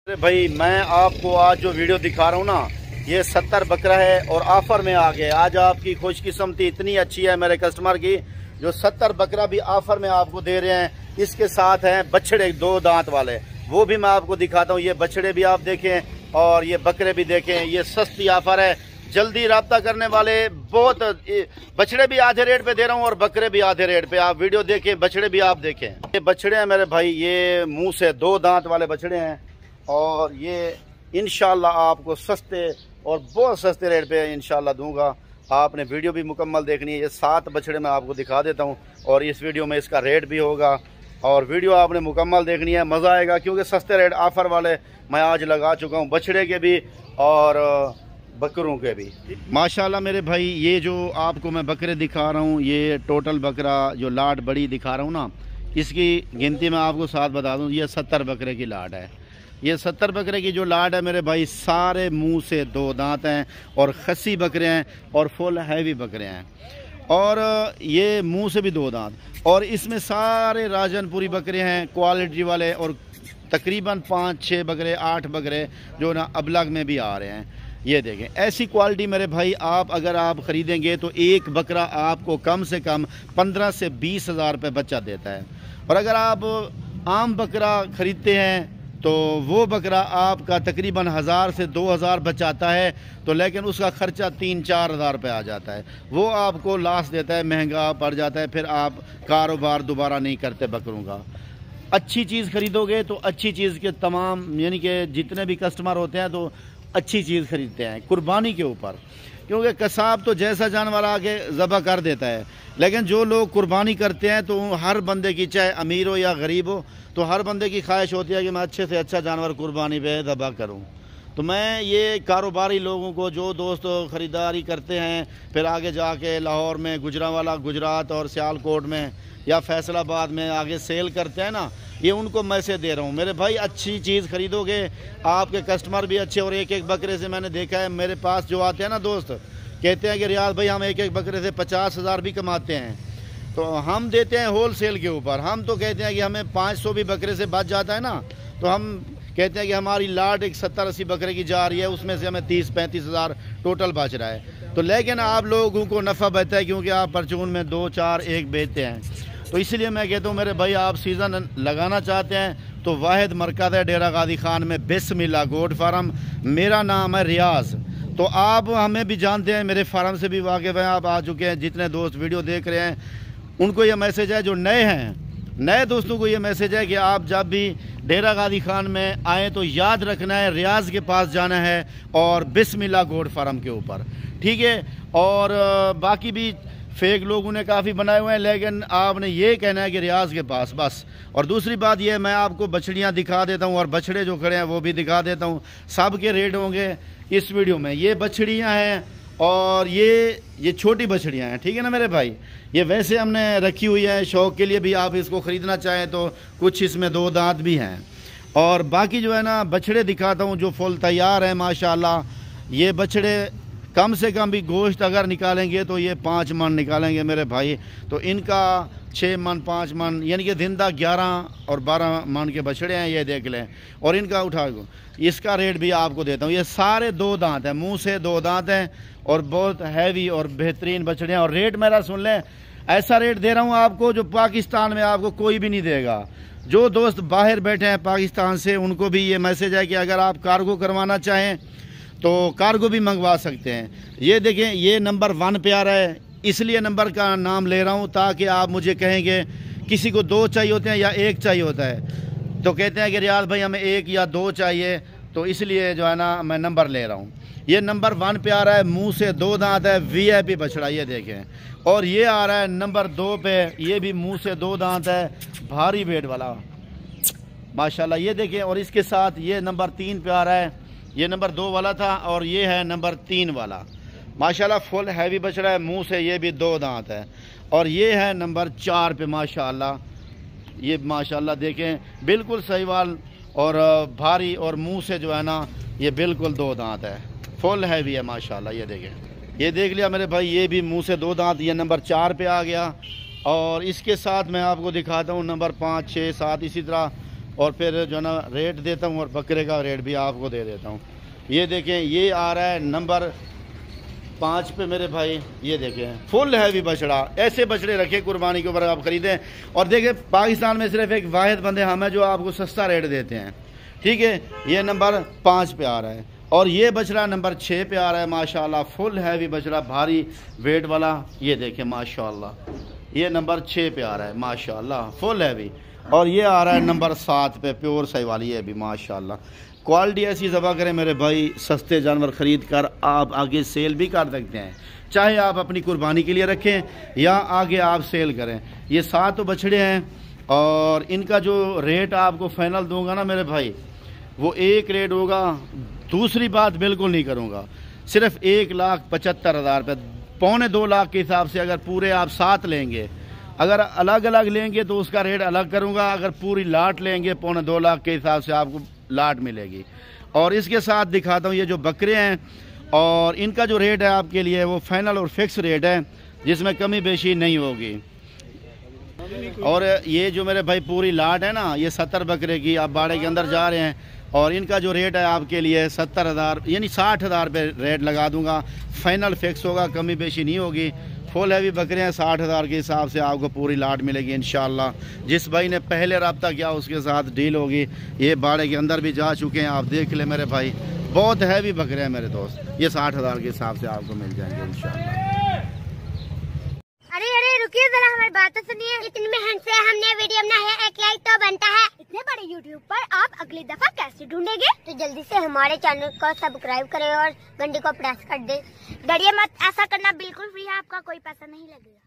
अरे भाई, मैं आपको आज जो वीडियो दिखा रहा हूँ ना, ये 70 बकरा है और ऑफर में आ गया। आज आपकी खुशकिस्मती इतनी अच्छी है मेरे कस्टमर की, जो 70 बकरा भी ऑफर में आपको दे रहे हैं। इसके साथ हैं बछड़े 2 दांत वाले, वो भी मैं आपको दिखाता हूँ। ये बछड़े भी आप देखें और ये बकरे भी देखें। ये सस्ती ऑफर है, जल्दी रब्ता करने वाले। बहुत बछड़े भी आधे रेट पे दे रहा हूँ और बकरे भी आधे रेट पे। आप वीडियो देखें, बछड़े भी आप देखें। ये बछड़े हैं मेरे भाई, ये मुंह से 2 दांत वाले बछड़े हैं और ये इंशाल्लाह आपको सस्ते और बहुत सस्ते रेट पे इंशाल्लाह दूंगा। आपने वीडियो भी मुकम्मल देखनी है। ये 7 बछड़े मैं आपको दिखा देता हूँ और इस वीडियो में इसका रेट भी होगा और वीडियो आपने मुकम्मल देखनी है, मज़ा आएगा। क्योंकि सस्ते रेट ऑफ़र वाले मैं आज लगा चुका हूँ, बछड़े के भी और बकरों के भी। माशाल्लाह मेरे भाई, ये जो आपको मैं बकरे दिखा रहा हूँ, ये टोटल बकरा जो लाट बड़ी दिखा रहा हूँ ना, इसकी गिनती मैं आपको 7 बता दूँ। ये 70 बकरे की लाट है। ये 70 बकरे की जो लाट है मेरे भाई, सारे मुंह से 2 दांत हैं और खस्सी बकरे हैं और फुल हैवी बकरे हैं। और ये मुंह से भी 2 दांत और इसमें सारे राजनपुरी बकरे हैं, क्वालिटी वाले। और तकरीबन 5-6 बकरे 8 बकरे जो ना अबलग में भी आ रहे हैं। ये देखें, ऐसी क्वालिटी मेरे भाई, आप अगर आप ख़रीदेंगे तो एक बकरा आपको कम से कम 15 से 20 हज़ार रुपये बच्चा देता है। और अगर आप आम बकरा ख़रीदते हैं तो वो बकरा आपका तकरीबन 1000 से 2000 बचाता है, तो लेकिन उसका ख़र्चा 3-4 हज़ार रुपये आ जाता है। वो आपको लॉस देता है, महंगा पड़ जाता है। फिर आप कारोबार दोबारा नहीं करते बकरों का। अच्छी चीज़ ख़रीदोगे तो अच्छी चीज़ के तमाम, यानी कि जितने भी कस्टमर होते हैं तो अच्छी चीज़ ख़रीदते हैं कुर्बानी के ऊपर। क्योंकि कसाब तो जैसा जानवर आके ज़बह कर देता है, लेकिन जो लोग कुर्बानी करते हैं तो हर बंदे की, चाहे अमीर हो या गरीब हो, तो हर बंदे की ख्वाहिश होती है कि मैं अच्छे से अच्छा जानवर कुर्बानी पे ज़बह करूं। तो मैं ये कारोबारी लोगों को, जो दोस्त ख़रीदारी करते हैं फिर आगे जाके लाहौर में, गुजरांवाला गुजरात और सियालकोट में या फैसलाबाद में आगे सेल करते हैं ना, ये उनको मैसेज दे रहा हूँ। मेरे भाई, अच्छी चीज़ ख़रीदोगे, आपके कस्टमर भी अच्छे। और एक बकरे से मैंने देखा है, मेरे पास जो आते हैं ना दोस्त, कहते हैं कि रियाज भाई, हम एक बकरे से 50 हज़ार भी कमाते हैं। तो हम देते हैं होल सेल के ऊपर। हम तो कहते हैं कि हमें 500 भी बकरे से बच जाता है ना, तो हम कहते हैं कि हमारी लाट एक 70-80 बकरे की जा रही है, उसमें से हमें 30-35 हज़ार टोटल बच रहा है। तो लेकिन आप लोगों को नफ़ा बचता है, क्योंकि आप परचून में 2-4-1 बेचते हैं। तो इसलिए मैं कहता हूँ मेरे भाई, आप सीज़न लगाना चाहते हैं तो वाहिद मरकज़ है डेरा गाजी खान में, बिस्मिल्लाह गोट फार्म। मेरा नाम है रियाज। तो आप हमें भी जानते हैं, मेरे फार्म से भी वाकिफ़ हैं, आप आ चुके हैं। जितने दोस्त वीडियो देख रहे हैं उनको ये मैसेज है, जो नए हैं, नए दोस्तों को ये मैसेज है कि आप जब भी डेरा गाजी खान में आएँ तो याद रखना है, रियाज के पास जाना है और बिस्मिल्लाह गोट फार्म के ऊपर, ठीक है। और बाकी भी फेक लोगों ने काफ़ी बनाए हुए हैं, लेकिन आपने ये कहना है कि रियाज के पास बस। और दूसरी बात ये, मैं आपको बछड़ियाँ दिखा देता हूँ और बछड़े जो खड़े हैं वो भी दिखा देता हूँ। सब के रेट होंगे इस वीडियो में। ये बछड़ियाँ हैं और ये छोटी बछड़ियाँ हैं, ठीक है ना मेरे भाई। ये वैसे हमने रखी हुई है शौक़ के लिए भी, आप इसको ख़रीदना चाहें तो कुछ इसमें 2 दांत भी हैं। और बाकी जो है ना, बछड़े दिखाता हूँ जो फुल तैयार हैं माशाल्लाह। ये बछड़े कम से कम भी गोश्त अगर निकालेंगे तो ये 5 मन निकालेंगे मेरे भाई। तो इनका 6 मन 5 मन, यानी कि जिंदा 11 और 12 मन के बछड़े हैं, ये देख लें। और इनका उठा दो, इसका रेट भी आपको देता हूँ। ये सारे 2 दांत हैं, मुंह से 2 दांत हैं और बहुत हैवी और बेहतरीन बछड़े हैं। और रेट मेरा सुन लें, ऐसा रेट दे रहा हूँ आपको जो पाकिस्तान में आपको कोई भी नहीं देगा। जो दोस्त बाहर बैठे हैं पाकिस्तान से, उनको भी ये मैसेज है कि अगर आप कार्गो करवाना चाहें तो कार्गो भी मंगवा सकते हैं। ये देखें, ये नंबर 1 पे आ रहा है, इसलिए नंबर का नाम ले रहा हूँ ताकि आप मुझे कहेंगे किसी को 2 चाहिए होते हैं या 1 चाहिए होता है, तो कहते हैं कि रियाज भाई हमें 1 या 2 चाहिए, तो इसलिए जो है ना मैं नंबर ले रहा हूँ। ये नंबर 1 पे आ रहा है, मुंह से 2 दांत है, VIP बछड़ा, ये देखें। और ये आ रहा है नंबर 2 पे, ये भी मुंह से 2 दांत है, भारी वेट वाला माशाल्लाह, ये देखें। और इसके साथ ये नंबर 3 पे आ रहा है, ये नंबर 2 वाला था और ये है नंबर 3 वाला। माशाल्लाह फुल हैवी बछड़ा है, मुंह से ये भी 2 दांत है। और ये है नंबर 4 पे माशाल्लाह, ये माशाल्लाह देखें, बिल्कुल सही वाल और भारी, और मुंह से जो है ना ये बिल्कुल 2 दांत है, फुल हैवी है माशाल्लाह। ये देखें, ये देख लिया मेरे भाई, ये भी मुंह से 2 दांत, ये नंबर 4 पे आ गया। और इसके साथ मैं आपको दिखाता हूँ नंबर 5, 6, 7, इसी तरह और फिर जो ना रेट देता हूँ और बकरे का रेट भी आपको दे देता हूँ। ये देखें, ये आ रहा है नंबर 5 पे मेरे भाई। ये देखें फुल हैवी बछड़ा, ऐसे बछड़े रखे कुर्बानी के ऊपर आप खरीदें। और देखें पाकिस्तान में सिर्फ एक वाहिद बंदे हम हैं जो आपको सस्ता रेट देते हैं, ठीक है। ये नंबर 5 पे आ रहा है और ये बछड़ा नंबर 6 पे आ रहा है। माशाल्लाह फुल हैवी बछड़ा, भारी वेट वाला। ये देखें माशाल्लाह, ये नंबर 6 पे आ रहा है माशाल्लाह फुल हैवी। और ये आ रहा है नंबर 7 पे, प्योर सही वाली है भी माशाल्लाह। क्वालिटी ऐसी ज़बा करें मेरे भाई, सस्ते जानवर ख़रीद कर आप आगे सेल भी कर सकते हैं, चाहे आप अपनी कुर्बानी के लिए रखें या आगे आप सेल करें। ये 7 बछड़े हैं और इनका जो रेट आपको फाइनल दूंगा ना मेरे भाई, वो एक रेट होगा। दूसरी बात बिल्कुल नहीं करूँगा, सिर्फ 1,75,000 रुपये, 1.25 लाख के हिसाब से। अगर पूरे आप 7 लेंगे, अगर अलग अलग लेंगे तो उसका रेट अलग करूँगा। अगर पूरी लाट लेंगे 1.25 लाख के हिसाब से आपको लाट मिलेगी। और इसके साथ दिखाता हूँ ये जो बकरे हैं, और इनका जो रेट है आपके लिए वो फाइनल और फिक्स रेट है, जिसमें कमी बेशी नहीं होगी। और ये जो मेरे भाई पूरी लाट है ना, ये 70 बकरे की आप बाड़े के अंदर जा रहे हैं, और इनका जो रेट है आपके लिए 70,000 यानी 60,000 पे रेट लगा दूंगा। फाइनल फिक्स होगा, कमी बेशी नहीं होगी। फुल हैवी बकरे हैं, 60,000 के हिसाब से आपको पूरी लाट मिलेगी इंशाल्लाह। जिस भाई ने पहले रब्ता किया उसके साथ डील होगी। ये बाड़े के अंदर भी जा चुके हैं, आप देख ले मेरे भाई, बहुत हैवी बकरे हैं मेरे दोस्त। ये 60,000 के हिसाब से आपको मिल जाएंगे इंशाल्लाह। अरे अरे रुकिए जरा, हमारी बात तो सुनिए। इतनी मेहनत से हमने वीडियो बनाया है, एक लाइक तो बनता है। इतने बड़े यूट्यूब पर आप अगली दफा कैसे ढूंढेंगे? तो जल्दी से हमारे चैनल को सब्सक्राइब करें और घंटी को प्रेस कर दे। डरिए मत, ऐसा करना बिल्कुल फ्री है, आपका कोई पैसा नहीं लगेगा।